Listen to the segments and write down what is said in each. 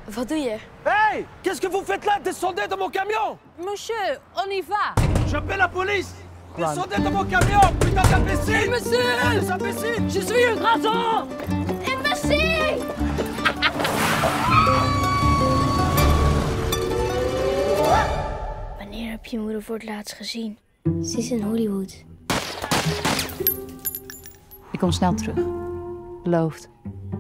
Wat doe je? Hey! Qu'est-ce que vous faites là? Descendez de mon camion! Monsieur, on y va. J'appelle la police! Descendez de mon camion! Putain d'imbécile! Monsieur! Des imbéciles! Je suis een garçon! Imbecile! Wanneer heb je moeder voor het laatst gezien? Ze is in Hollywood. Ik kom snel terug. Beloofd.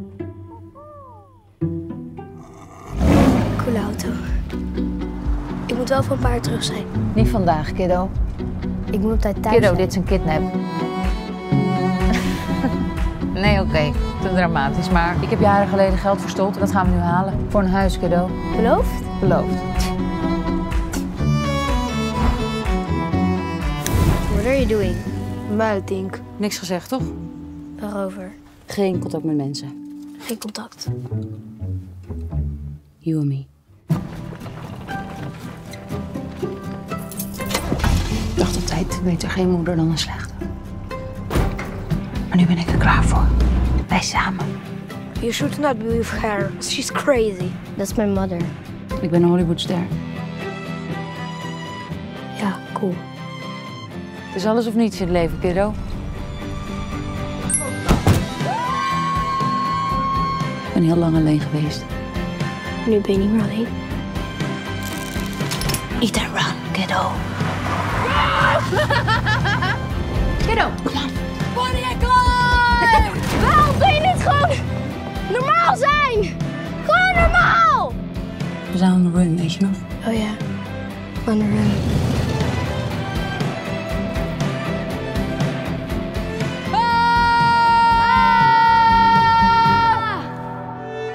Coole auto. Ik moet wel voor een paar uur terug zijn. Niet vandaag, kiddo. Ik moet op tijd thuis Kiddo, zijn. dit is een kidnap. Nee, oké. Te dramatisch. Maar ik heb jaren geleden geld verstold en dat gaan we nu halen. Voor een huis, kiddo. Beloofd? Beloofd. What are you doing? Muitink. Niks gezegd, toch? Waarover? Geen contact met mensen. Geen contact. You and me. Ik dacht altijd, beter geen moeder dan een slechte. Maar nu ben ik er klaar voor. Wij samen. You should not be with her. She's crazy. That's my mother. Ik ben een Hollywoodster. Ja, cool. Het is alles of niets in het leven, kiddo. Ik ben heel lang alleen geweest. Nu ben je niet meer alleen. Eat and run, kiddo. Kiddo, kom aan. Bonnie en Clyde! Waarom kun je niet gewoon normaal zijn? Gewoon normaal! We zijn on the run, weet je nog? Oh ja, on the run.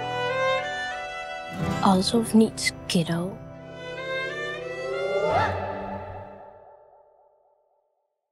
Alles of niets, kiddo.